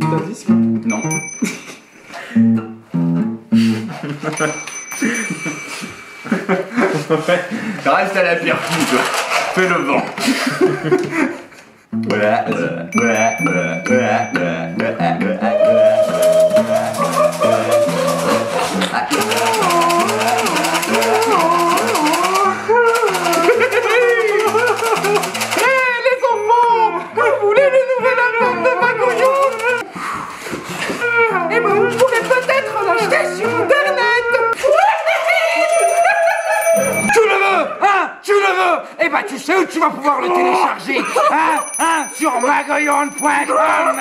d'un disque? Non. Reste à la pierre, toi. Fais le vent. Les enfants, vous voulez le nouvel album de MAGOYOND? Eh ben, vous pourrez peut-être l'acheter sur internet. Tu le veux, hein? Tu le veux? Eh ben, tu sais où tu vas pouvoir le télécharger, hein? Sur magoyond.com.